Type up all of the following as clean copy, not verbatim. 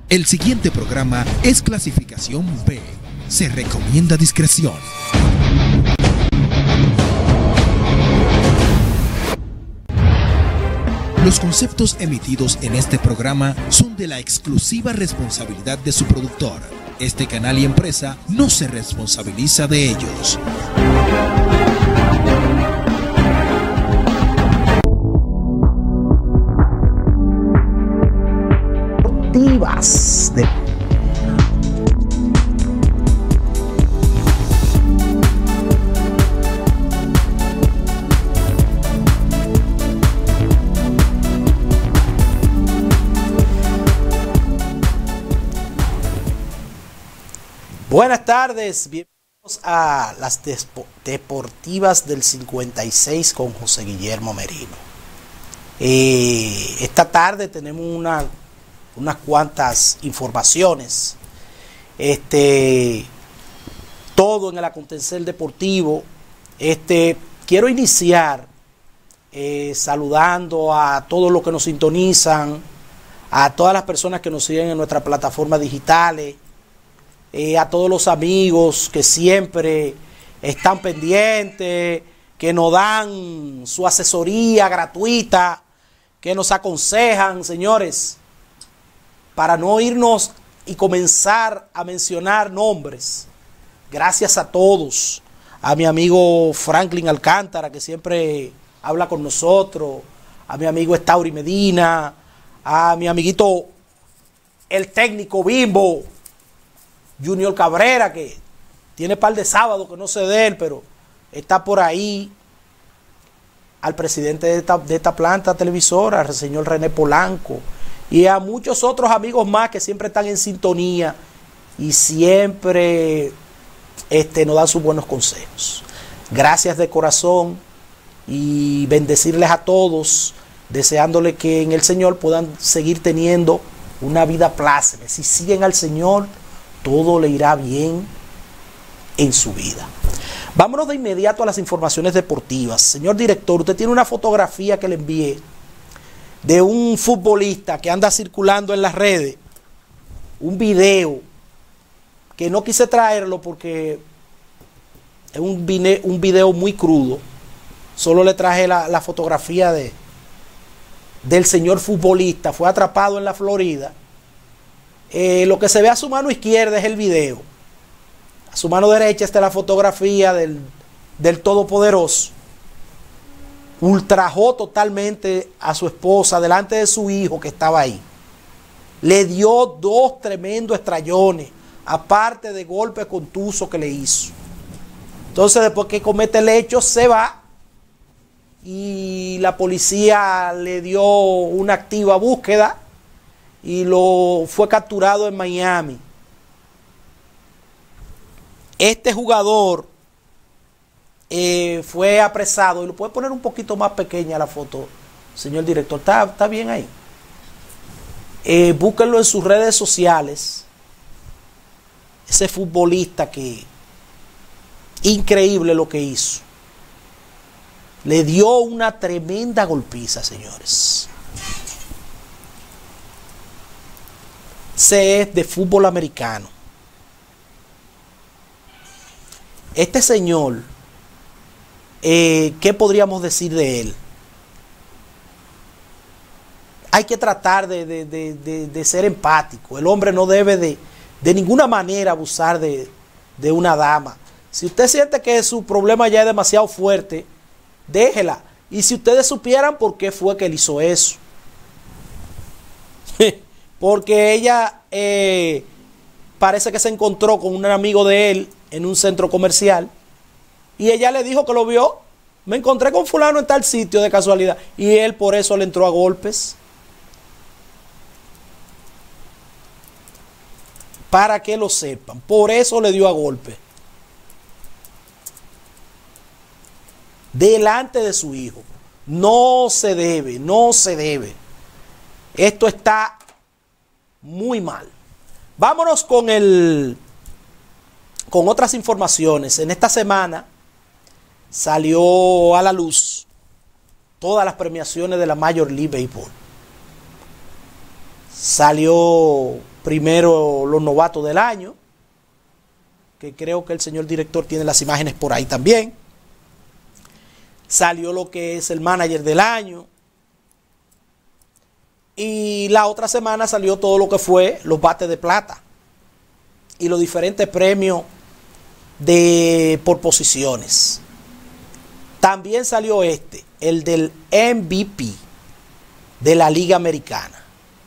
El siguiente programa es clasificación B. Se recomienda discreción. Los conceptos emitidos en este programa son de la exclusiva responsabilidad de su productor. Este canal y empresa no se responsabiliza de ellos. Buenas tardes, bienvenidos a las Deportivas del 56 con José Guillermo Merino. Esta tarde tenemos unas cuantas informaciones. Todo en el acontecer deportivo. Quiero iniciar saludando a todos los que nos sintonizan, a todas las personas que nos siguen en nuestras plataformas digitales. A todos los amigos que siempre están pendientes, que nos dan su asesoría gratuita, que nos aconsejan, señores, para no irnos y comenzar a mencionar nombres. Gracias a todos, a mi amigo Franklin Alcántara, que siempre habla con nosotros, a mi amigo Estauri Medina, a mi amiguito el técnico Bimbo, Junior Cabrera, que tiene par de sábados que no sé de él, pero está por ahí. Al presidente de esta planta televisora, al señor René Polanco, y a muchos otros amigos más que siempre están en sintonía y siempre nos dan sus buenos consejos. Gracias de corazón y bendecirles a todos, deseándoles que en el Señor puedan seguir teniendo una vida plácida. Si siguen al Señor, todo le irá bien en su vida. Vámonos de inmediato a las informaciones deportivas. Señor director, usted tiene una fotografía que le envié de un futbolista que anda circulando en las redes, un video que no quise traerlo porque es un video muy crudo. Solo le traje la fotografía del señor futbolista. Fue atrapado en la Florida. Lo que se ve a su mano izquierda es el video. A su mano derecha está la fotografía del Todopoderoso. Ultrajó totalmente a su esposa delante de su hijo que estaba ahí. Le dio 2 tremendos estrellones, aparte de golpes contusos que le hizo. Entonces, después que comete el hecho, se va y la policía le dio una activa búsqueda y fue capturado en Miami. Este jugador fue apresado, y lo puede poner un poquito más pequeña la foto, señor director. Está bien ahí. Búsquenlo en sus redes sociales. Ese futbolista que increíble lo que hizo. Le dio una tremenda golpiza, señores. Es de fútbol americano. Este señor, ¿qué podríamos decir de él? Hay que tratar de ser empático. El hombre no debe de ninguna manera abusar de una dama. Si usted siente que su problema ya es demasiado fuerte, déjela. Y si ustedes supieran por qué fue que él hizo eso. Porque ella parece que se encontró con un amigo de él en un centro comercial y ella le dijo que lo vio. Me encontré con fulano en tal sitio de casualidad, y él por eso le entró a golpes. Para que lo sepan, por eso le dio a golpe delante de su hijo. No se debe, no se debe. Esto está muy mal. Vámonos con otras informaciones. En esta semana salió a la luz todas las premiaciones de la Major League Baseball. Salió primero los novatos del año, que creo que el señor director tiene las imágenes por ahí también. Salió lo que es el manager del año. Y la otra semana salió todo lo que fue los bates de plata y los diferentes premios por posiciones. También salió el del MVP de la Liga Americana,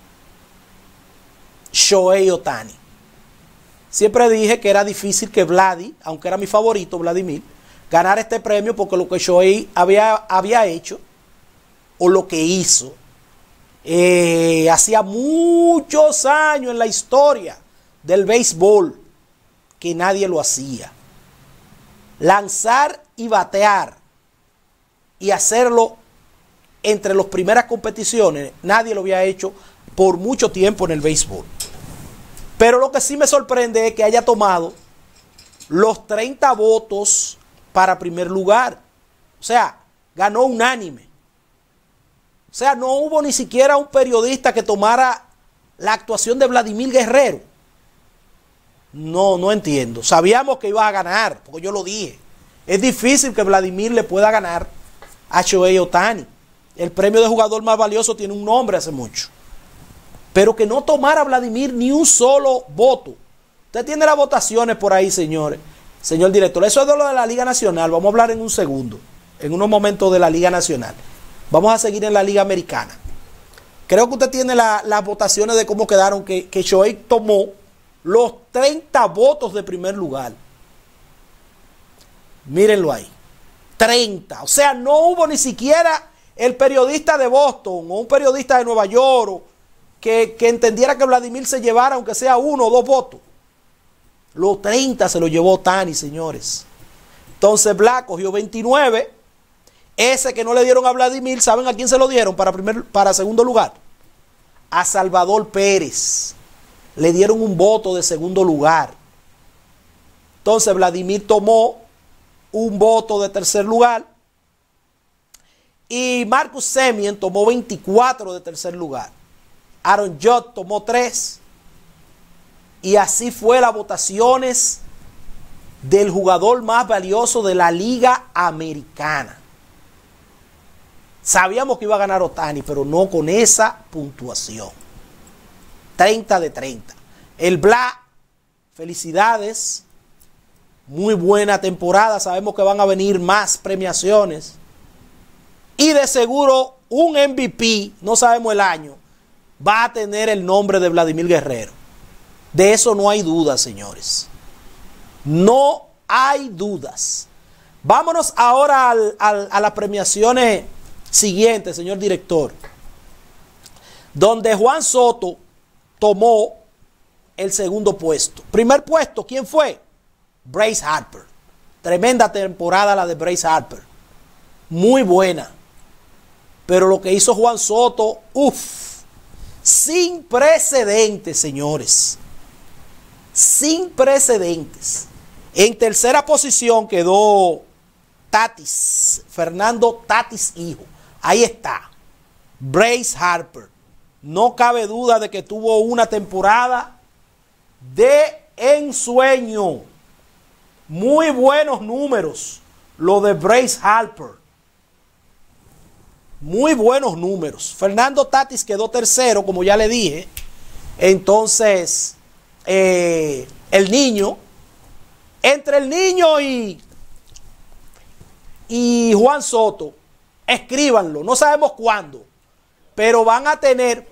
Shohei Ohtani. Siempre dije que era difícil que Vladi, aunque era mi favorito, Vladimir, ganara este premio porque lo que Shohei había hecho, o lo que hizo, hacía muchos años en la historia del béisbol, que nadie lo hacía. Lanzar y batear y hacerlo entre las primeras competiciones, nadie lo había hecho por mucho tiempo en el béisbol. Pero lo que sí me sorprende es que haya tomado los 30 votos para primer lugar. O sea, ganó unánime. O sea, no hubo ni siquiera un periodista que tomara la actuación de Vladimir Guerrero. No entiendo. Sabíamos que iba a ganar, porque yo lo dije. Es difícil que Vladimir le pueda ganar a Shohei Ohtani. El premio de jugador más valioso tiene un nombre hace mucho. Pero que no tomara Vladimir ni un solo voto. Usted tiene las votaciones por ahí, señores. Señor director, eso es de lo de la Liga Nacional. Vamos a hablar en un segundo, en unos momentos de la Liga Nacional. Vamos a seguir en la Liga Americana. Creo que usted tiene las votaciones de cómo quedaron, que Shohei tomó los 30 votos de primer lugar. Mírenlo ahí. 30. O sea, no hubo ni siquiera el periodista de Boston o un periodista de Nueva York que entendiera que Vladimir se llevara, aunque sea 1 o 2 votos. Los 30 se lo llevó Ohtani, señores. Entonces Black cogió 29. Ese que no le dieron a Vladimir, ¿saben a quién se lo dieron para segundo lugar? A Salvador Pérez. Le dieron un voto de segundo lugar. Entonces Vladimir tomó un voto de tercer lugar. Y Marcus Semien tomó 24 de tercer lugar. Aaron Judge tomó 3. Y así fue las votaciones del jugador más valioso de la Liga Americana. Sabíamos que iba a ganar Ohtani, pero no con esa puntuación. 30 de 30. El Black, felicidades. Muy buena temporada. Sabemos que van a venir más premiaciones. Y de seguro un MVP, no sabemos el año, va a tener el nombre de Vladimir Guerrero. De eso no hay dudas, señores. No hay dudas. Vámonos ahora a las premiaciones siguientes, señor director. Donde Juan Soto tomó el segundo puesto. Primer puesto, ¿quién fue? Bryce Harper. Tremenda temporada la de Bryce Harper. Muy buena. Pero lo que hizo Juan Soto, sin precedentes, señores. Sin precedentes. En tercera posición quedó Tatis, Fernando Tatis hijo. Ahí está. Bryce Harper. No cabe duda de que tuvo una temporada de ensueño. Muy buenos números. Lo de Bryce Harper. Muy buenos números. Fernando Tatis quedó tercero, como ya le dije. Entonces, el niño, entre el niño y Juan Soto, escríbanlo, no sabemos cuándo, pero van a tener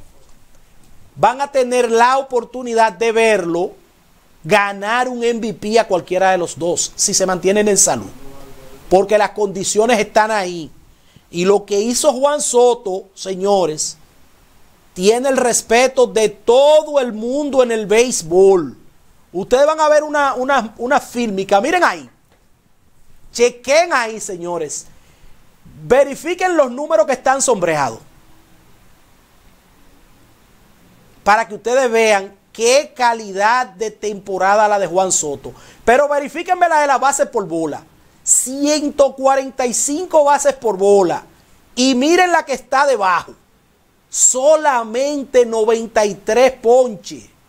la oportunidad de verlo ganar un MVP a cualquiera de los dos, si se mantienen en salud, porque las condiciones están ahí. Y lo que hizo Juan Soto, señores, tiene el respeto de todo el mundo en el béisbol. Ustedes van a ver una fílmica. Miren ahí. Chequen ahí, señores. Verifiquen los números que están sombreados. Para que ustedes vean qué calidad de temporada la de Juan Soto. Pero verifíquenme la de las bases por bola. 145 bases por bola. Y miren la que está debajo. Solamente 93 ponches.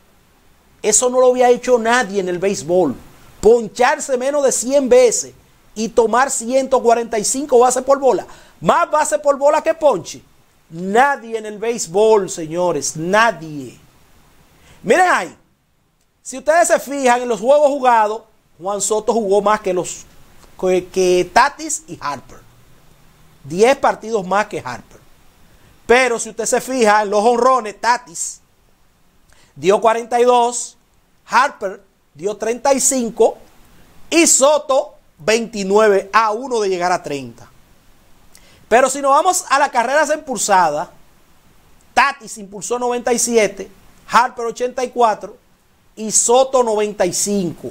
Eso no lo había hecho nadie en el béisbol. Poncharse menos de 100 veces y tomar 145 bases por bola. Más bases por bola que ponche. Nadie en el béisbol, señores. Nadie. Miren ahí. Si ustedes se fijan en los juegos jugados, Juan Soto jugó más que Tatis y Harper. 10 partidos más que Harper. Pero si usted se fija en los jonrones, Tatis dio 42, Harper dio 35 y Soto 29, a uno de llegar a 30. Pero si nos vamos a las carreras impulsadas, Tatis impulsó 97, Harper 84 y Soto 95.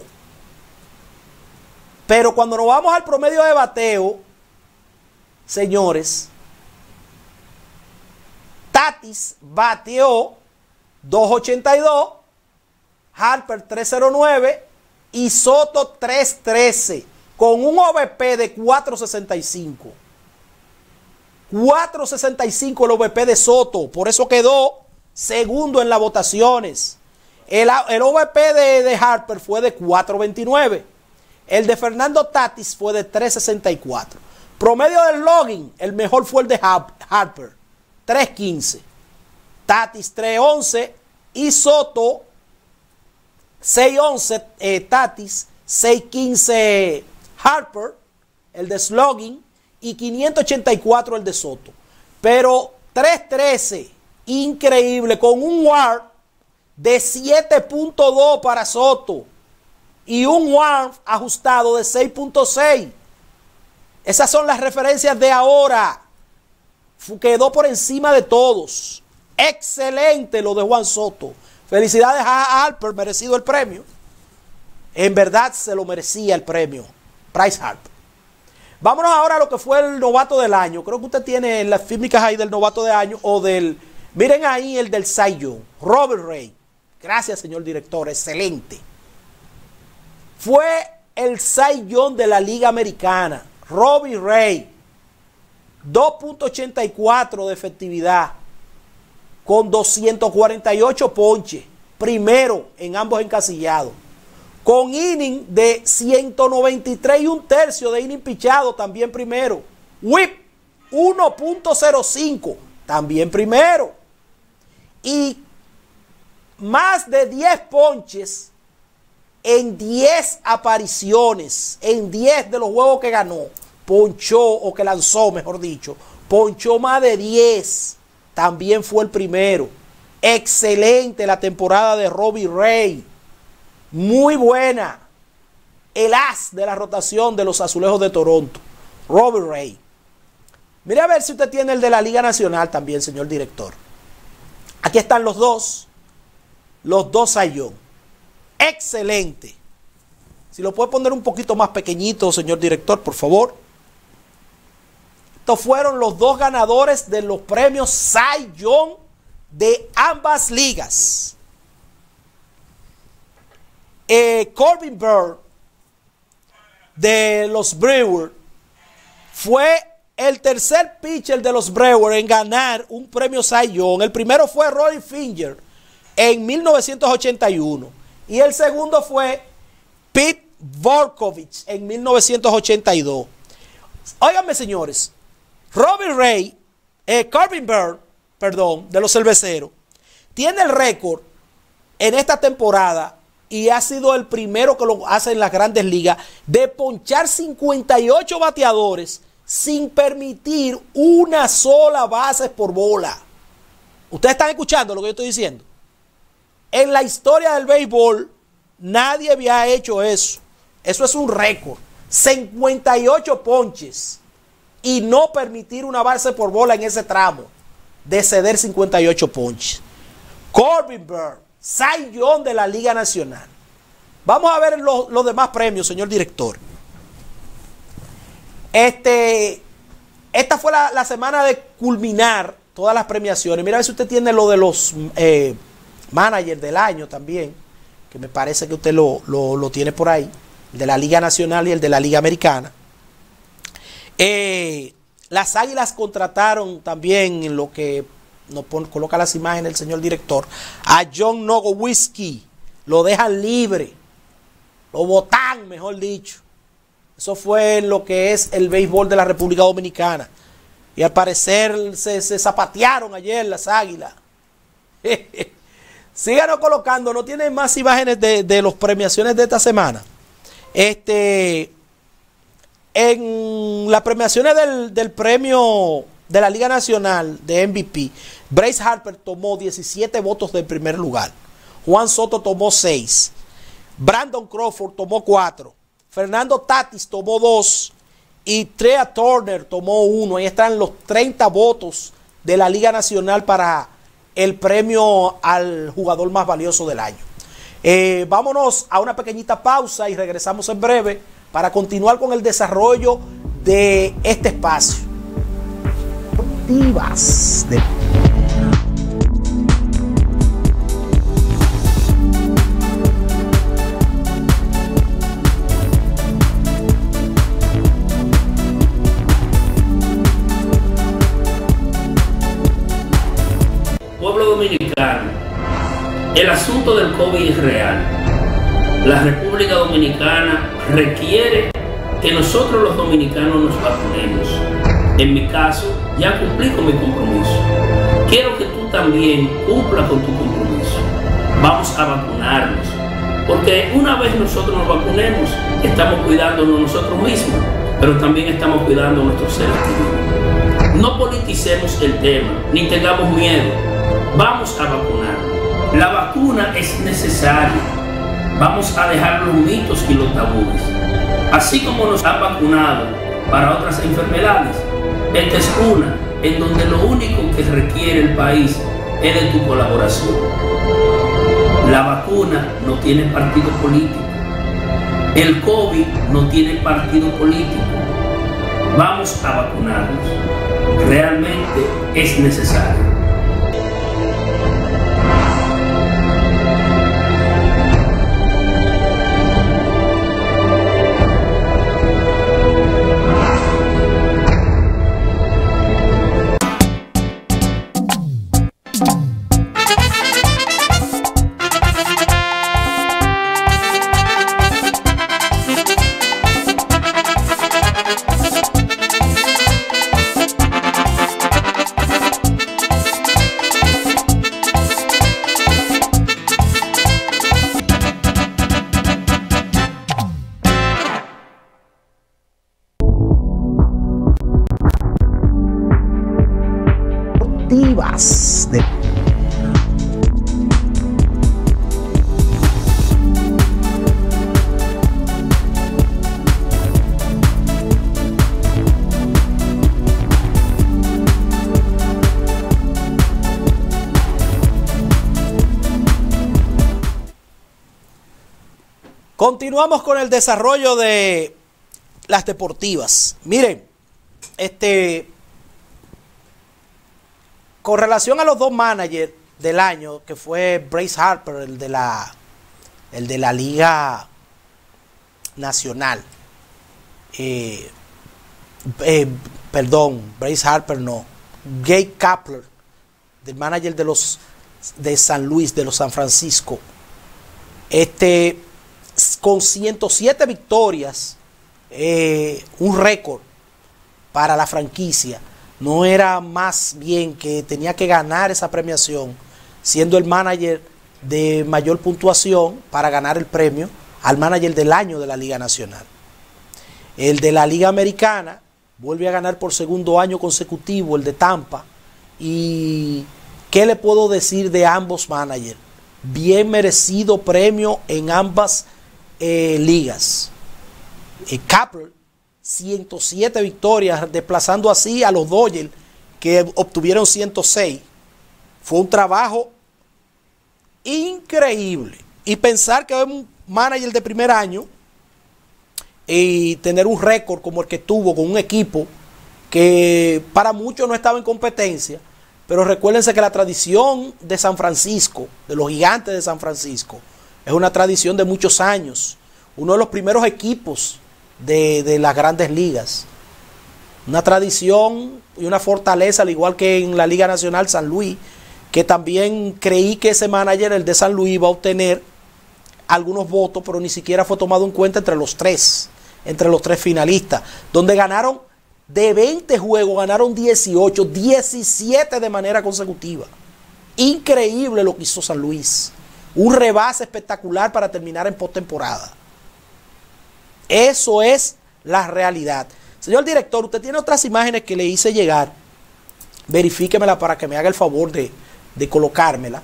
Pero cuando nos vamos al promedio de bateo, señores, Tatis bateó 2.82, Harper 3.09 y Soto 3.13 con un OVP de 4.65. 4.65 el OVP de Soto, por eso quedó segundo en las votaciones. El OVP de Harper fue de 4.29. El de Fernando Tatis fue de 3.64. Promedio del logging, el mejor fue el de Harper, 3.15. Tatis 3.11 y Soto 6.11. Tatis 6.15 Harper, el de slugging, y 584 el de Soto. Pero 3.13, increíble, con un WAR de 7.2 para Soto y un WAR ajustado de 6.6. Esas son las referencias de ahora. Quedó por encima de todos. Excelente lo de Juan Soto. Felicidades a Harper, merecido el premio. En verdad se lo merecía el premio. Bryce Harper. Vámonos ahora a lo que fue el novato del año. Creo que usted tiene las fílmicas ahí del novato del año o del... Miren ahí el del Cy Young, Robbie Ray. Gracias, señor director. Excelente. Fue el Cy Young de la Liga Americana. Robbie Ray. 2.84 de efectividad. Con 248 ponches. Primero en ambos encasillados. Con inning de 193 y un tercio de inning pichado, también primero. WHIP 1.05, también primero. Y más de 10 ponches en 10 apariciones, en 10 de los juegos que ganó. Ponchó, o que lanzó, mejor dicho. Ponchó más de 10, también fue el primero. Excelente la temporada de Robbie Ray. Muy buena. El as de la rotación de los Azulejos de Toronto, Robbie Ray. Mire a ver si usted tiene el de la Liga Nacional también, señor director. Aquí están los dos Cy Young. Excelente. Si lo puede poner un poquito más pequeñito, señor director, por favor. Estos fueron los dos ganadores de los premios Cy Young de ambas ligas. Corbin Burns de los Brewers fue el tercer pitcher de los Brewers en ganar un premio Cy Young. El primero fue Roy Finger en 1981 y el segundo fue Pete Volkovich en 1982. Óiganme, señores, Corbin Burns, de los Cerveceros, tiene el récord en esta temporada y ha sido el primero que lo hace en las Grandes Ligas de ponchar 58 bateadores sin permitir una sola base por bola. Ustedes están escuchando lo que yo estoy diciendo. En la historia del béisbol nadie había hecho eso. Eso es un récord. 58 ponches y no permitir una base por bola en ese tramo de ceder 58 ponches. Corbin Burns, Cy Young de la Liga Nacional. Vamos a ver los demás premios, señor director. Esta fue la semana de culminar todas las premiaciones. Mira a ver si usted tiene lo de los managers del año también, que me parece que usted lo tiene por ahí, el de la Liga Nacional y el de la Liga Americana. Las Águilas contrataron también, en lo que nos coloca las imágenes el señor director, a John Nogowitzki, lo dejan libre, lo botan, mejor dicho. Eso fue lo que es el béisbol de la República Dominicana. Y al parecer se zapatearon ayer las Águilas. Síganos colocando, no tienen más imágenes de las premiaciones de esta semana. En las premiaciones del premio de la Liga Nacional de MVP, Bryce Harper tomó 17 votos del primer lugar. Juan Soto tomó 6. Brandon Crawford tomó 4. Fernando Tatis tomó 2. Y Trea Turner tomó 1. Ahí están los 30 votos de la Liga Nacional para el premio al jugador más valioso del año. Vámonos a una pequeñita pausa y regresamos en breve para continuar con el desarrollo de este espacio. Divas de pueblo dominicano, el asunto del COVID es real. La República Dominicana requiere que nosotros los dominicanos nos vacunemos. En mi caso, ya cumplí con mi compromiso. Quiero que tú también cumplas con tu compromiso. Vamos a vacunarnos, porque una vez nosotros nos vacunemos, estamos cuidándonos nosotros mismos, pero también estamos cuidando a nuestros seres queridos. No politicemos el tema, ni tengamos miedo. Vamos a vacunar. La vacuna es necesaria. Vamos a dejar los mitos y los tabúes. Así como nos han vacunado para otras enfermedades, esta es una en donde lo único que requiere el país es de tu colaboración. La vacuna no tiene partido político. El COVID no tiene partido político. Vamos a vacunarnos. Realmente es necesario. de Continuamos con el desarrollo de las deportivas. Miren, con relación a los dos managers del año, que fue Bryce Harper, el de la Liga Nacional. Bryce Harper no. Gabe Kapler, del manager de San Luis, de los San Francisco. Con 107 victorias, un récord para la franquicia. No era más bien que tenía que ganar esa premiación, siendo el manager de mayor puntuación para ganar el premio al manager del año de la Liga Nacional. El de la Liga Americana vuelve a ganar por segundo año consecutivo, el de Tampa. ¿Y qué le puedo decir de ambos managers? Bien merecido premio en ambas ligas. Kapler, 107 victorias, desplazando así a los Dodgers, que obtuvieron 106. Fue un trabajo increíble. Y pensar que es un manager de primer año y tener un récord como el que tuvo con un equipo que para muchos no estaba en competencia, pero recuérdense que la tradición de San Francisco, de los Gigantes de San Francisco, es una tradición de muchos años. Uno de los primeros equipos de las grandes ligas. Una tradición y una fortaleza, al igual que en la Liga Nacional San Luis, que también creí que ese manager, el de San Luis, iba a obtener algunos votos, pero ni siquiera fue tomado en cuenta entre los tres finalistas, donde ganaron de 20 juegos, ganaron 18, 17 de manera consecutiva. Increíble lo que hizo San Luis. Un rebase espectacular para terminar en postemporada. Eso es la realidad. Señor director, usted tiene otras imágenes que le hice llegar. Verifíquemela para que me haga el favor de colocármela.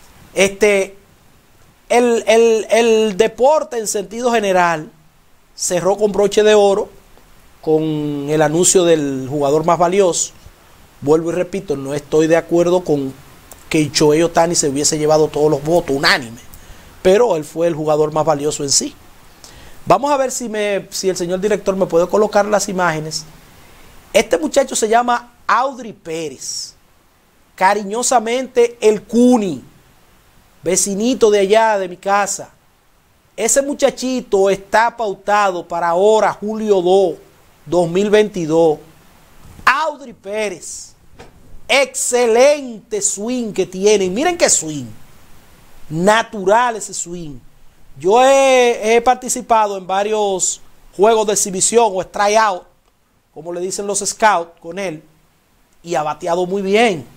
El deporte en sentido general cerró con broche de oro con el anuncio del jugador más valioso. Vuelvo y repito, no estoy de acuerdo con que Shohei Ohtani se hubiese llevado todos los votos unánime, pero él fue el jugador más valioso en sí. Vamos a ver si el señor director me puede colocar las imágenes. Este muchacho se llama Audrey Pérez, cariñosamente el Cuni, vecinito de allá de mi casa. Ese muchachito está pautado para ahora, julio 2, 2022. Audrey Pérez, excelente swing que tienen. Miren qué swing, natural ese swing. Yo he participado en varios juegos de exhibición o tryout, como le dicen los scouts, con él, y ha bateado muy bien.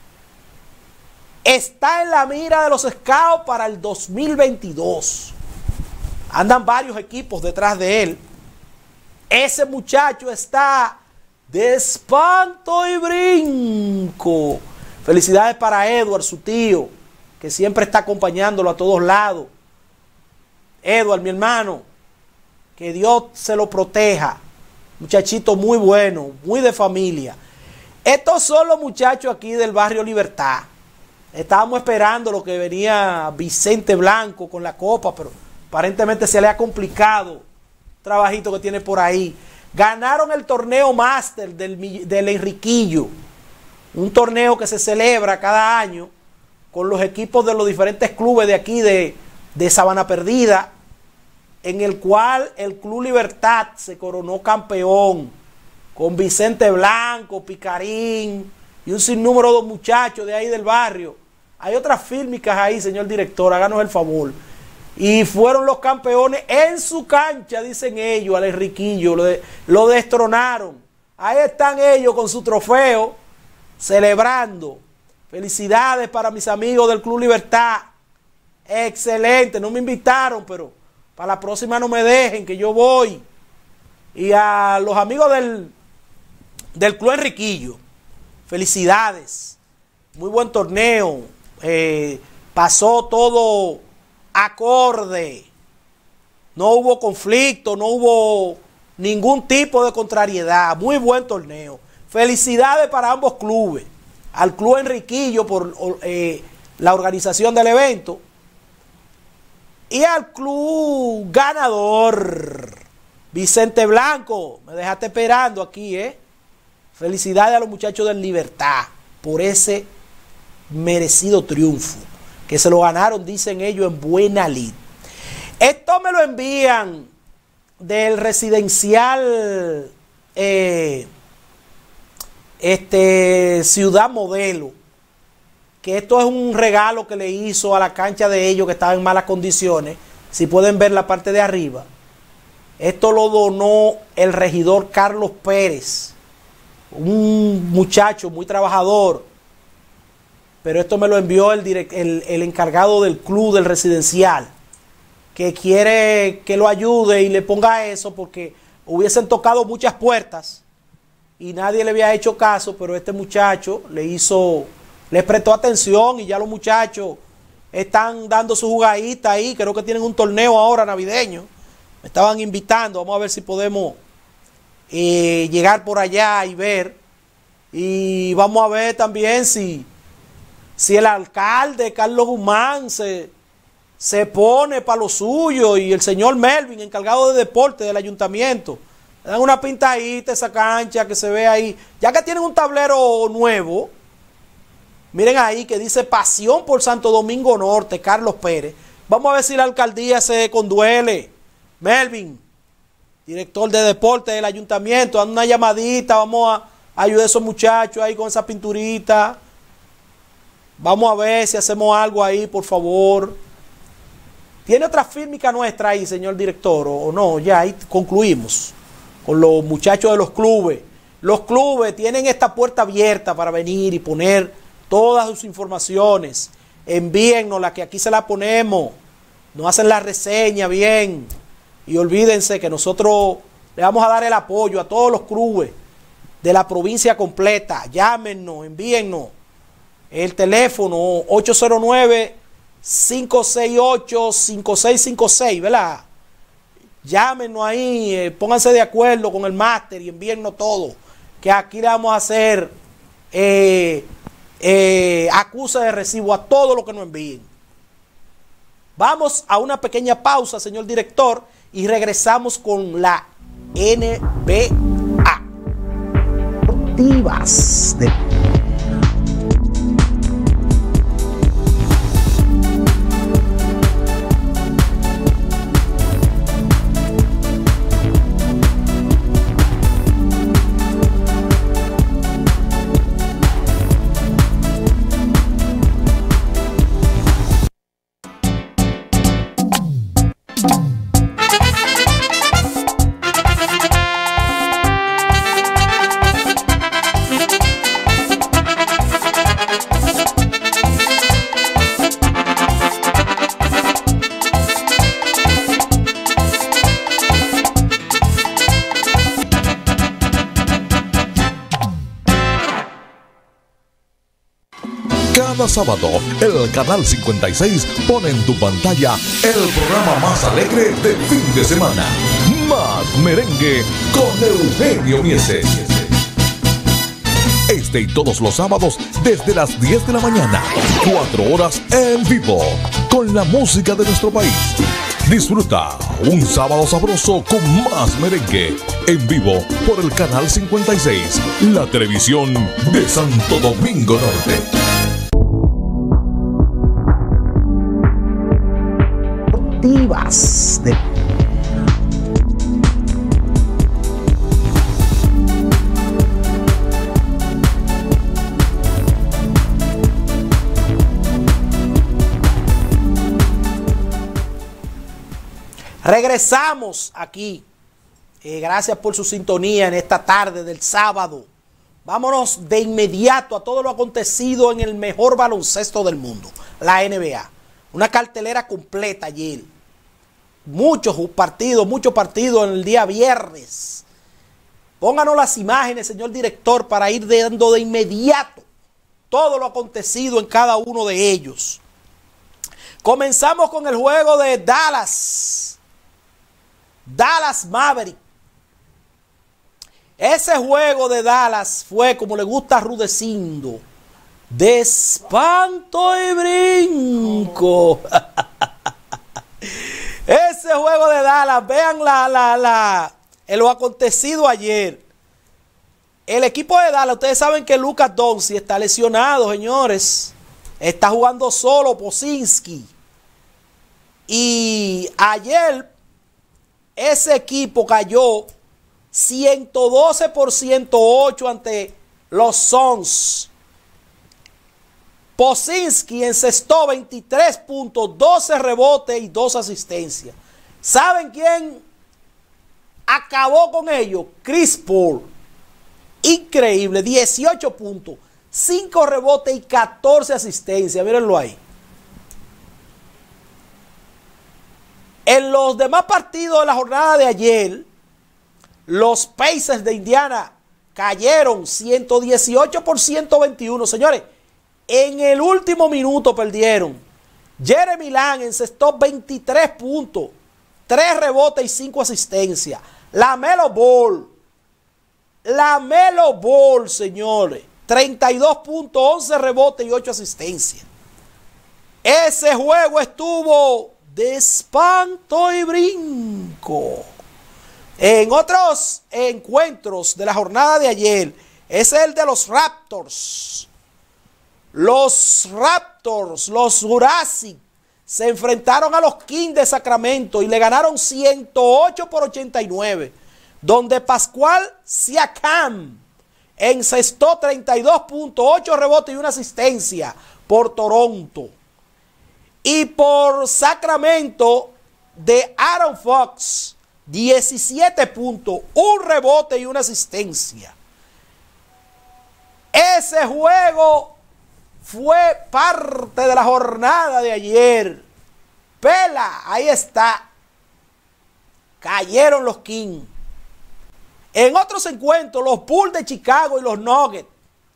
Está en la mira de los scouts para el 2022. Andan varios equipos detrás de él. Ese muchacho está de espanto y brinco. Felicidades para Edward, su tío, que siempre está acompañándolo a todos lados. Edward, mi hermano, que Dios se lo proteja. Muchachito muy bueno, muy de familia. Estos son los muchachos aquí del barrio Libertad. Estábamos esperando lo que venía Vicente Blanco con la copa, pero aparentemente se le ha complicado el trabajito que tiene por ahí. Ganaron el torneo Master del Enriquillo, un torneo que se celebra cada año con los equipos de los diferentes clubes de aquí de Sabana Perdida, en el cual el Club Libertad se coronó campeón con Vicente Blanco, Picarín y un sinnúmero de muchachos de ahí del barrio. Hay otras fílmicas ahí, señor director, háganos el favor. Y fueron los campeones en su cancha, dicen ellos, al Enriquillo, lo destronaron. Ahí están ellos con su trofeo, celebrando. Felicidades para mis amigos del Club Libertad. Excelente, no me invitaron, pero para la próxima no me dejen, que yo voy. Y a los amigos del Club Enriquillo, felicidades. Muy buen torneo. Pasó todo acorde. No hubo conflicto, no hubo ningún tipo de contrariedad. Muy buen torneo. Felicidades para ambos clubes. Al Club Enriquillo por la organización del evento. Y al club ganador, Vicente Blanco. Me dejaste esperando aquí, Felicidades a los muchachos del Libertad por ese merecido triunfo, que se lo ganaron, dicen ellos, en buena lid. Esto me lo envían del residencial Ciudad Modelo, que esto es un regalo que le hizo a la cancha de ellos, que estaba en malas condiciones. Si pueden ver la parte de arriba, esto lo donó el regidor Carlos Pérez, un muchacho muy trabajador. Pero esto me lo envió el encargado del club del residencial, que quiere que lo ayude y le ponga eso, porque hubiesen tocado muchas puertas y nadie le había hecho caso, pero este muchacho les prestó atención y ya los muchachos están dando su jugadita ahí. Creo que tienen un torneo ahora navideño. Me estaban invitando. Vamos a ver si podemos llegar por allá y ver. Y vamos a ver también si el alcalde Carlos Guzmán se pone para lo suyo, y el señor Melvin, encargado de deporte del ayuntamiento, le dan una pintadita a esa cancha que se ve ahí. Ya que tienen un tablero nuevo, miren ahí que dice Pasión por Santo Domingo Norte, Carlos Pérez. Vamos a ver si la alcaldía se conduele. Melvin, director de deporte del ayuntamiento, dan una llamadita, vamos a ayudar a esos muchachos ahí con esa pinturita. Vamos a ver si hacemos algo ahí, por favor. ¿Tiene otra fílmica nuestra ahí, señor director? ¿O no? Ya ahí concluimos con los muchachos de los clubes. Los clubes tienen esta puerta abierta para venir y poner todas sus informaciones. Envíennos la que aquí se la ponemos. Nos hacen la reseña bien. Y olvídense que nosotros le vamos a dar el apoyo a todos los clubes de la provincia completa. Llámenos, envíennos. El teléfono 809-568-5656, ¿verdad? Llámenos ahí, pónganse de acuerdo con el máster y envíennos todo. Que aquí le vamos a hacer acusa de recibo a todo lo que nos envíen. Vamos a una pequeña pausa, señor director, y regresamos con la NBA. Deportivas de Cada sábado, el Canal 56 pone en tu pantalla el programa más alegre del fin de semana. Más Merengue con Eugenio Mieses. Este y todos los sábados desde las 10 de la mañana. 4 horas en vivo con la música de nuestro país. Disfruta un sábado sabroso con Más Merengue en vivo por el Canal 56, la televisión de Santo Domingo Norte. de regresamos aquí. Gracias por su sintonía en esta tarde del sábado. Vámonos de inmediato a todo lo acontecido en el mejor baloncesto del mundo, la NBA. Una cartelera completa ayer. Muchos partidos en el día viernes. Pónganos las imágenes, señor director, para ir dando de inmediato todo lo acontecido en cada uno de ellos. Comenzamos con el juego de Dallas Maverick. Ese juego de Dallas fue, como le gusta a Rudecindo, de espanto y brinco. Ese juego de Dallas, vean lo acontecido ayer. El equipo de Dallas, ustedes saben que Lucas Doncic está lesionado, señores. Está jugando solo Pozinski. Y ayer ese equipo cayó 112 por 108 ante los Suns. Pozinski encestó 23 puntos, 12 rebotes y 2 asistencias. ¿Saben quién acabó con ellos? Chris Paul. Increíble, 18 puntos, 5 rebotes y 14 asistencias. Mírenlo ahí. En los demás partidos de la jornada de ayer, los Pacers de Indiana cayeron 118 por 121. Señores, en el último minuto perdieron. Jeremy Lamb encestó 23 puntos, 3 rebotes y 5 asistencias. LaMelo Ball, señores, 32 puntos, 11 rebotes y 8 asistencias. Ese juego estuvo de espanto y brinco. En otros encuentros de la jornada de ayer, es el de los Raptors. Los Jurassic, se enfrentaron a los Kings de Sacramento y le ganaron 108 por 89, donde Pascual Siakam encestó 32 puntos, 8 rebotes y una asistencia por Toronto. Y por Sacramento, de Aaron Fox, 17 puntos, un rebote y una asistencia. Ese juego fue parte de la jornada de ayer. Pela, ahí está. Cayeron los Kings. En otros encuentros, los Bulls de Chicago y los Nuggets.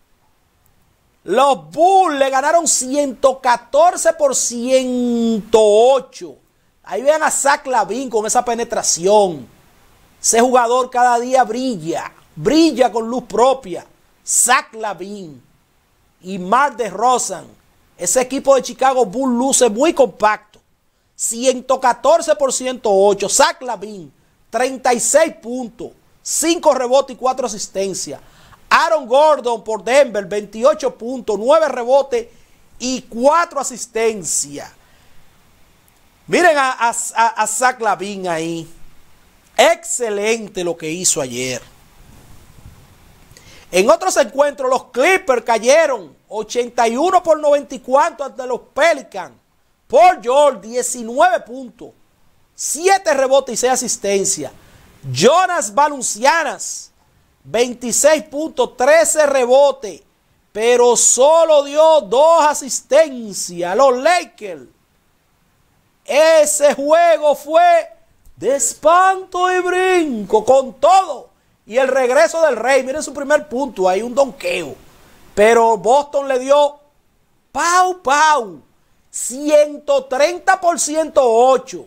Los Bulls le ganaron 114 por 108. Ahí vean a Zach LaVine con esa penetración. Ese jugador cada día brilla. Brilla con luz propia. Zach LaVine y Mar DeRozan. Ese equipo de Chicago Bulls luce muy compacto. 114 por 108. Zach LaVine, 36 puntos, 5 rebotes y 4 asistencias. Aaron Gordon por Denver, 28 puntos, 9 rebotes y 4 asistencias. Miren a Zach LaVine ahí. Excelente lo que hizo ayer. En otros encuentros, los Clippers cayeron 81 por 94 ante los Pelicans. Paul George, 19 puntos, 7 rebotes y 6 asistencias. Jonas Valanciunas, 26 puntos, 13 rebotes, pero solo dio 2 asistencias. Los Lakers, ese juego fue de espanto y brinco con todo. Y el regreso del Rey, miren su primer punto, hay un donqueo. Pero Boston le dio pau, 130 por 108.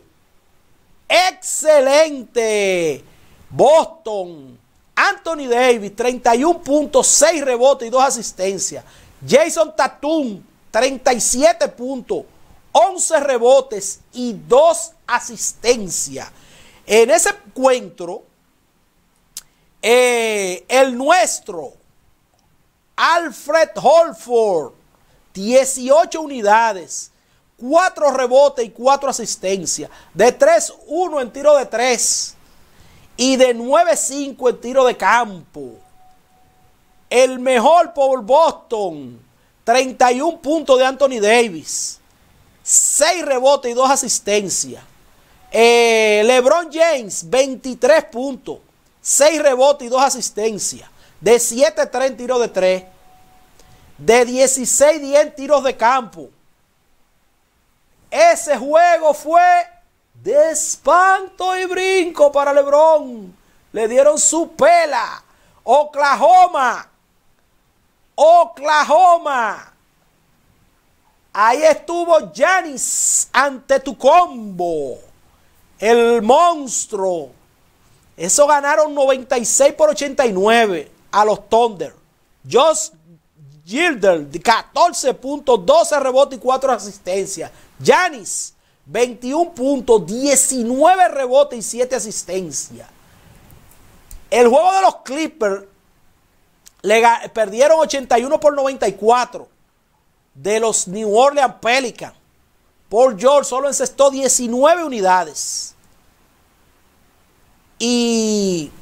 Excelente. Boston. Anthony Davis, 31 puntos, 6 rebotes y 2 asistencias. Jason Tatum, 37 puntos, 11 rebotes y 2 asistencias. En ese encuentro, el nuestro, Alfred Holford, 18 unidades, 4 rebotes y 4 asistencias. De 3-1 en tiro de 3 y de 9-5 en tiro de campo. El mejor por Boston, 31 puntos de Anthony Davis, 6 rebotes y 2 asistencias. LeBron James, 23 puntos, 6 rebotes y 2 asistencias. De 7-3 en tiro de 3. De 16-10 en tiros de campo. Ese juego fue de espanto y brinco para LeBron. Le dieron su pela. Oklahoma. Ahí estuvo Giannis Antetokounmpo, el monstruo. Eso ganaron 96 por 89 a los Thunder. Josh Gilder, 14 puntos, 12 rebotes y 4 asistencias. Giannis, 21 puntos, 19 rebotes y 7 asistencias. El juego de los Clippers perdieron 81 por 94 de los New Orleans Pelicans. Paul George solo encestó 19 unidades. Y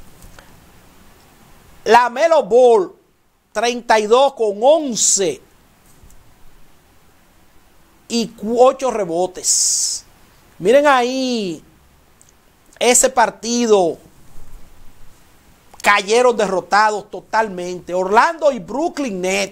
LaMelo Ball, 32 con 11 y 8 rebotes. Miren ahí ese partido. Cayeron derrotados totalmente. Orlando y Brooklyn Nets.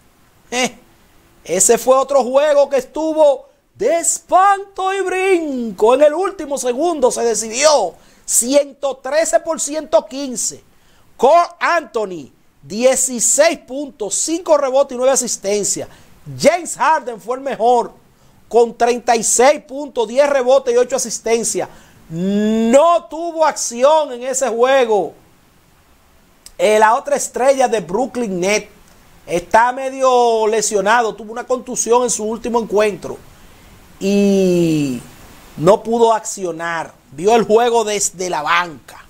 Ese fue otro juego que estuvo de espanto y brinco. En el último segundo se decidió. 113 por 115. Cole Anthony, 16 puntos, 5 rebotes y 9 asistencias. James Harden fue el mejor, con 36 puntos, 10 rebotes y 8 asistencias. No tuvo acción en ese juego. La otra estrella de Brooklyn Nets está medio lesionado, tuvo una contusión en su último encuentro y no pudo accionar. Vio el juego desde la banca.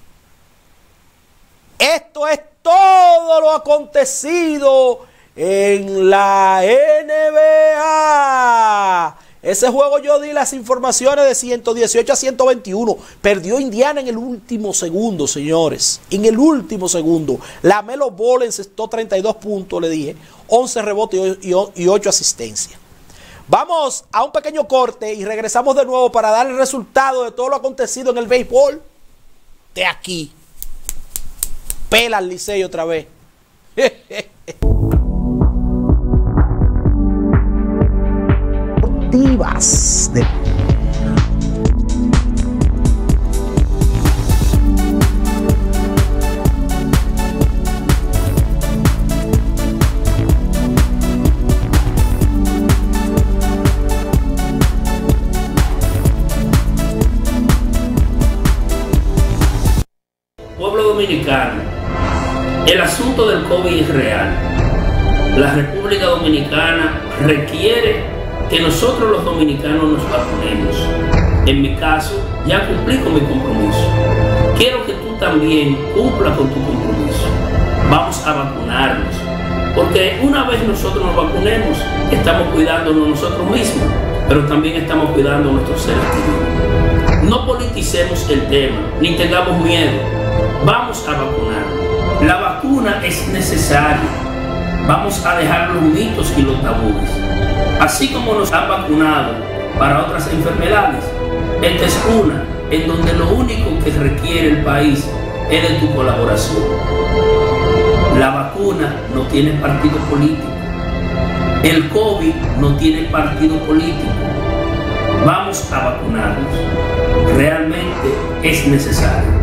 Esto es todo lo acontecido en la NBA. Ese juego yo di las informaciones de 118 a 121. Perdió Indiana en el último segundo, señores. En el último segundo. LaMelo Ball encestó 32 puntos, le dije. 11 rebotes y 8 asistencias. Vamos a un pequeño corte y regresamos de nuevo para dar el resultado de todo lo acontecido en el béisbol de aquí. Pela al Licey otra vez. Deportivas de Pueblo dominicano, el asunto del COVID es real. La República Dominicana requiere que nosotros los dominicanos nos vacunemos. En mi caso, ya cumplí con mi compromiso. Quiero que tú también cumplas con tu compromiso. Vamos a vacunarnos, porque una vez nosotros nos vacunemos, estamos cuidándonos nosotros mismos, pero también estamos cuidando a nuestros seres queridos. No politicemos el tema, ni tengamos miedo. Vamos a vacunarnos. La vacuna es necesaria. Vamos a dejar los mitos y los tabúes. Así como nos han vacunado para otras enfermedades, esta es una en donde lo único que requiere el país es de tu colaboración. La vacuna no tiene partido político. El COVID no tiene partido político. Vamos a vacunarnos. Realmente es necesario.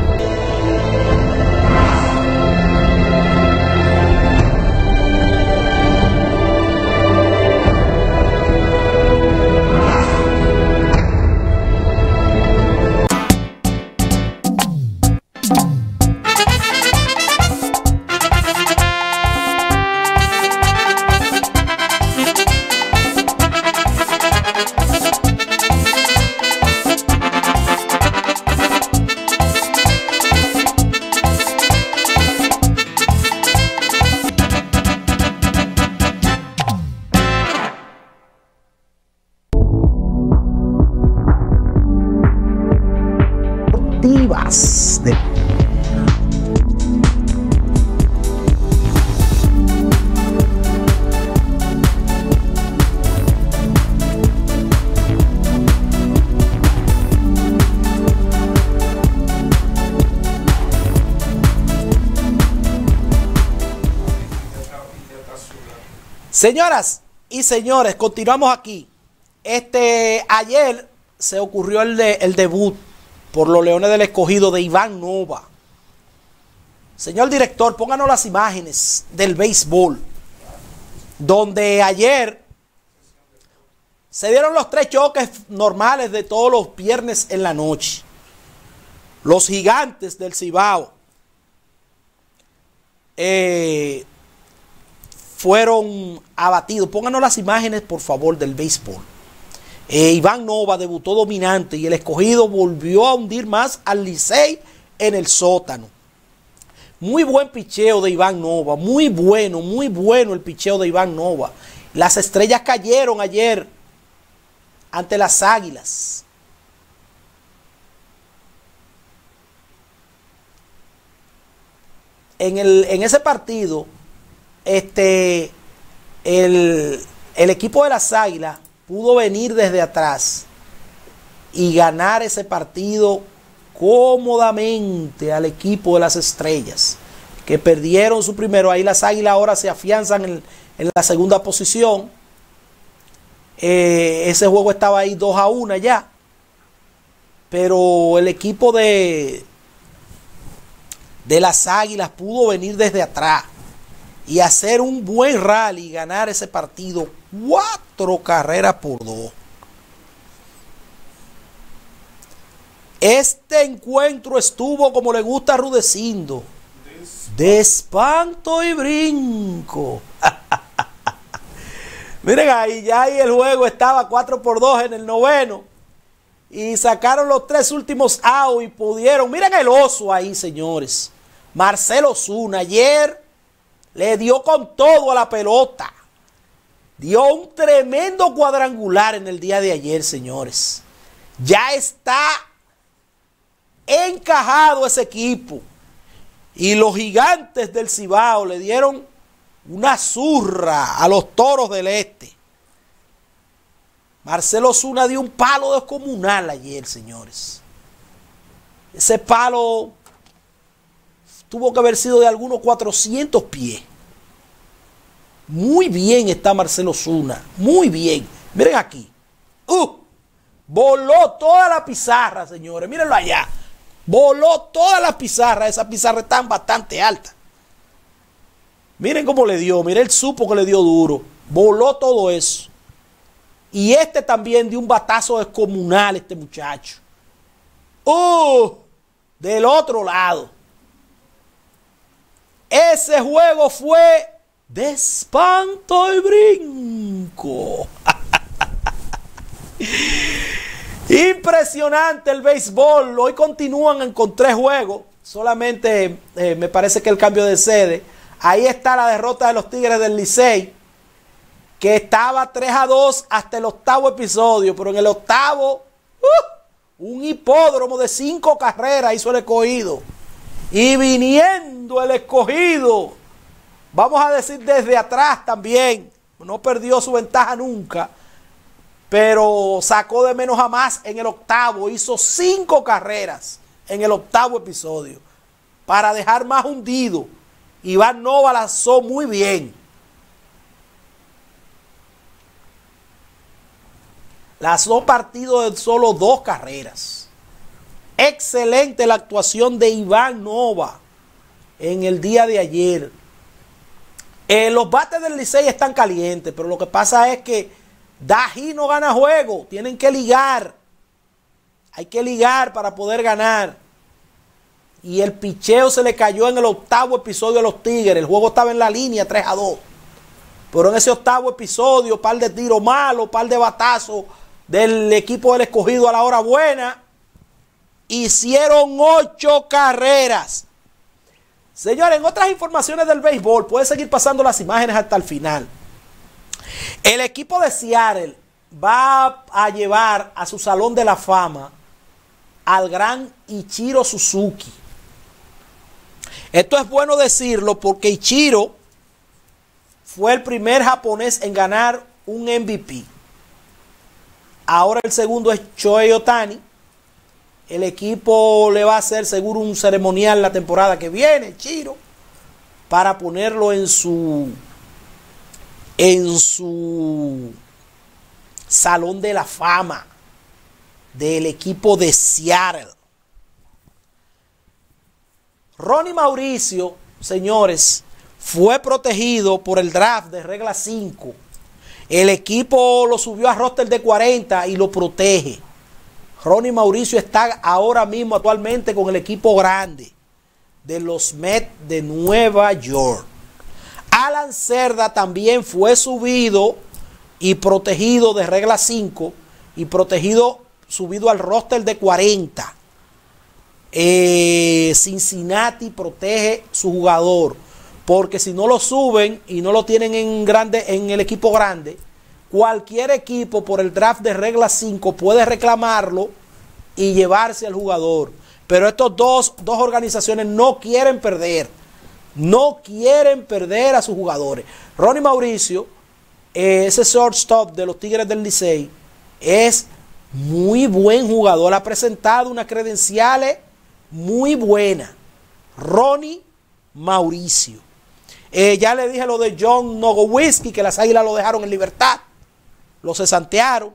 de Señoras y señores, continuamos aquí. Ayer se ocurrió el debut por los Leones del Escogido de Iván Nova. Señor director, pónganos las imágenes del béisbol, donde ayer se dieron los 3 choques normales de todos los viernes en la noche. Los Gigantes del Cibao fueron abatidos. Pónganos las imágenes, por favor, del béisbol. Iván Nova debutó dominante y el Escogido volvió a hundir más al Licey en el sótano. Muy buen picheo de Iván Nova, muy bueno el picheo de Iván Nova. Las Estrellas cayeron ayer ante las Águilas. En ese partido, el equipo de las Águilas pudo venir desde atrás y ganar ese partido cómodamente al equipo de las Estrellas, que perdieron su primero. Ahí las Águilas ahora se afianzan en la segunda posición. Ese juego estaba ahí 2-1 ya, pero el equipo de las Águilas pudo venir desde atrás y hacer un buen rally y ganar ese partido 4-2. Este encuentro estuvo como le gusta a Rudecindo, de espanto y brinco. Miren ahí, ya ahí el juego estaba 4-2 en el noveno y sacaron los 3 últimos outs y pudieron. Miren el oso ahí, señores. Marcell Ozuna ayer le dio con todo a la pelota. Dio un tremendo cuadrangular en el día de ayer, señores. Ya está encajado ese equipo. Y los Gigantes del Cibao le dieron una zurra a los Toros del Este. Marcelo Ozuna dio un palo descomunal ayer, señores. Ese palo tuvo que haber sido de algunos 400 pies. Muy bien está Marcelo Ozuna. Muy bien. Miren aquí. Voló toda la pizarra, señores. Mírenlo allá. Voló toda la pizarra. Esas pizarras están bastante altas. Miren cómo le dio. Miren el supo que le dio duro. Voló todo eso. Y este también dio un batazo descomunal, este muchacho. Del otro lado. Ese juego fue de espanto y brinco. Impresionante el béisbol. Hoy continúan con 3 juegos. Solamente me parece que el cambio de sede. Ahí está la derrota de los Tigres del Licey, que estaba 3-2 hasta el 8º episodio. Pero en el 8º, un hipódromo de 5 carreras hizo el Escogido. Y viniendo el Escogido, vamos a decir desde atrás también, no perdió su ventaja nunca, pero sacó de menos a más en el 8º, hizo 5 carreras en el 8º episodio, para dejar más hundido. Iván Nova lanzó muy bien. Lanzó partido de solo 2 carreras. Excelente la actuación de Iván Nova en el día de ayer. Los bates del Licey están calientes, pero lo que pasa es que Dají no gana juego. Tienen que ligar. Hay que ligar para poder ganar. Y el picheo se le cayó en el 8º episodio a los Tigres. El juego estaba en la línea 3-2. Pero en ese 8º episodio, par de tiros malos, par de batazos del equipo del Escogido a la hora buena. Hicieron 8 carreras. Señores, en otras informaciones del béisbol, pueden seguir pasando las imágenes hasta el final. El equipo de Seattle va a llevar a su Salón de la Fama al gran Ichiro Suzuki. Esto es bueno decirlo porque Ichiro fue el primer japonés en ganar un MVP. Ahora el segundo es Shohei Ohtani. El equipo le va a hacer seguro un ceremonial la temporada que viene, Ichiro, para ponerlo en su Salón de la Fama del equipo de Seattle. Ronnie Mauricio, señores, fue protegido por el draft de regla 5. El equipo lo subió a roster de 40 y lo protege. Ronnie Mauricio está ahora mismo actualmente con el equipo grande de los Mets de Nueva York. Alan Cerda también fue subido y protegido de regla 5 y subido al roster de 40. Cincinnati protege su jugador, porque si no lo suben y no lo tienen en el equipo grande, cualquier equipo por el draft de regla 5 puede reclamarlo y llevarse al jugador. Pero estos dos organizaciones no quieren perder a sus jugadores. Ronnie Mauricio, ese shortstop de los Tigres del Licey, es muy buen jugador, ha presentado unas credenciales muy buenas. Ronnie Mauricio. Ya le dije lo de John Nogowitzki, que las Águilas lo dejaron en libertad, lo cesantearon.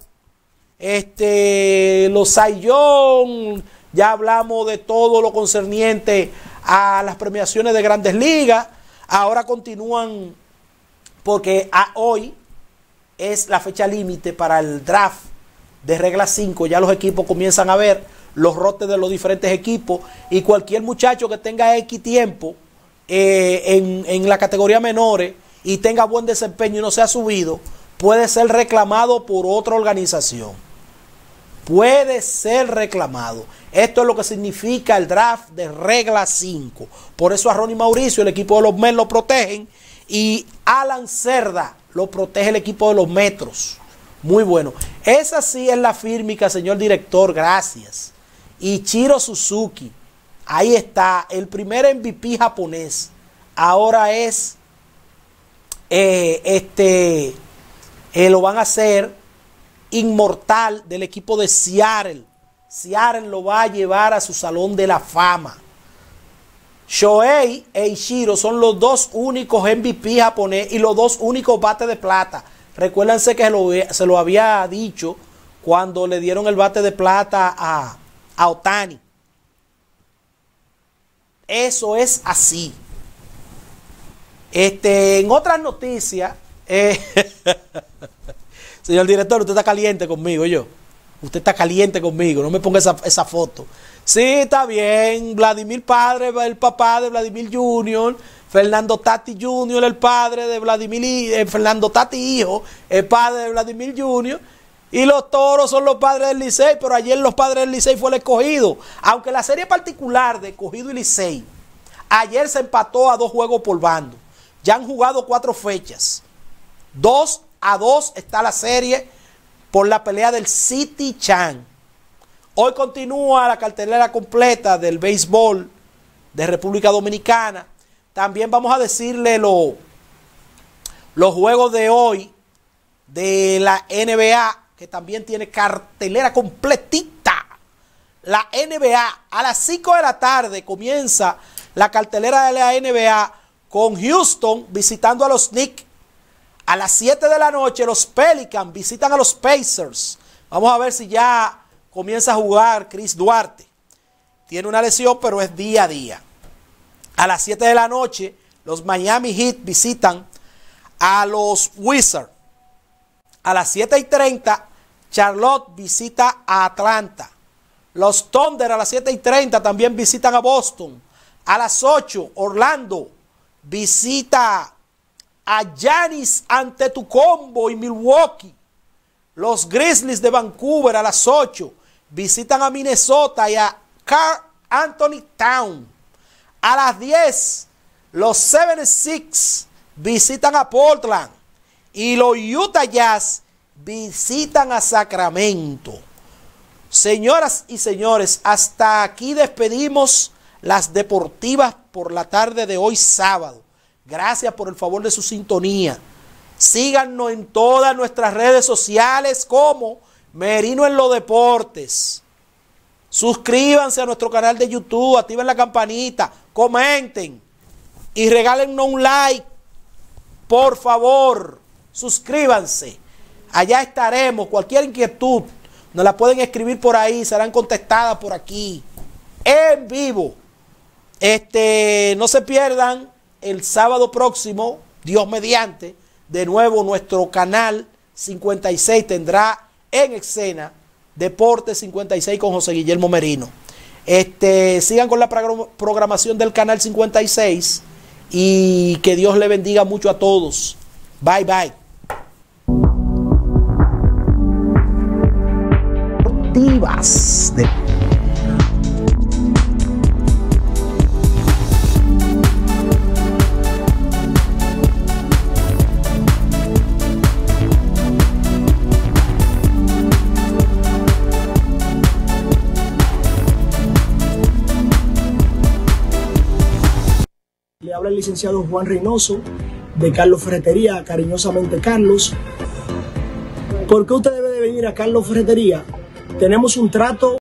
Los Cy Young, ya hablamos de todo lo concerniente a las premiaciones de Grandes Ligas. Ahora continúan porque hoy es la fecha límite para el draft de regla 5. Ya los equipos comienzan a ver los rotes de los diferentes equipos, y cualquier muchacho que tenga X tiempo en la categoría menores y tenga buen desempeño y no sea subido, puede ser reclamado por otra organización. Puede ser reclamado. Esto es lo que significa el draft de regla 5. Por eso a Ronnie Mauricio, el equipo de los Mets, lo protegen, y Alan Cerda lo protege el equipo de los Metros. Muy bueno. Esa sí es la fírmica, señor director. Gracias. Ichiro Suzuki. Ahí está. El primer MVP japonés. Ahora lo van a hacer inmortal del equipo de Seattle. Seattle lo va a llevar a su salón de la fama. Shohei e Ichiro son los dos únicos MVP japonés y los dos únicos bates de plata. Recuérdense que se lo había dicho cuando le dieron el bate de plata a Ohtani. Eso es así. En otras noticias, señor director, usted está caliente conmigo, Usted está caliente conmigo, no me ponga esa foto. Sí, está bien, Vladimir padre, el papá de Vladimir Jr., Fernando Tati Jr., el padre de Vladimir, Fernando Tati hijo, el padre de Vladimir Jr., y los Toros son los padres del Licey, pero ayer los padres del Licey fue el Escogido. Aunque la serie particular de Escogido y Licey, ayer se empató a 2 juegos por bando. Ya han jugado 4 fechas. 2-2 está la serie por la pelea del City Chan. Hoy continúa la cartelera completa del béisbol de República Dominicana. También vamos a decirle los juegos de hoy de la NBA, que también tiene cartelera completita. La NBA a las 5 de la tarde comienza la cartelera de la NBA con Houston visitando a los Knicks. A las 7 de la noche los Pelicans visitan a los Pacers. Vamos a ver si ya comienza a jugar Chris Duarte. Tiene una lesión, pero es día a día. A las 7 de la noche los Miami Heat visitan a los Wizards. A las 7:30 Charlotte visita a Atlanta. Los Thunder a las 7:30 también visitan a Boston. A las 8 Orlando visita a Giannis Antetokounmpo y Milwaukee. Los Grizzlies de Vancouver a las 8 visitan a Minnesota y a Karl Anthony Towns. A las 10 los 76ers visitan a Portland y los Utah Jazz visitan a Sacramento. Señoras y señores, hasta aquí despedimos las deportivas por la tarde de hoy sábado. Gracias por el favor de su sintonía. Síganos en todas nuestras redes sociales como Merino en los Deportes. Suscríbanse a nuestro canal de YouTube, activen la campanita, comenten y regálennos un like. Por favor, suscríbanse. Allá estaremos. Cualquier inquietud nos la pueden escribir por ahí, serán contestadas por aquí en vivo. No se pierdan el sábado próximo, Dios mediante, de nuevo nuestro canal 56 tendrá en escena Deportes 56 con José Guillermo Merino. Sigan con la programación del canal 56 y que Dios le bendiga mucho a todos. Bye bye. Deportivas de Le habla el licenciado Juan Reynoso de Carlos Ferretería, cariñosamente Carlos. ¿Por qué usted debe de venir a Carlos Ferretería? Tenemos un trato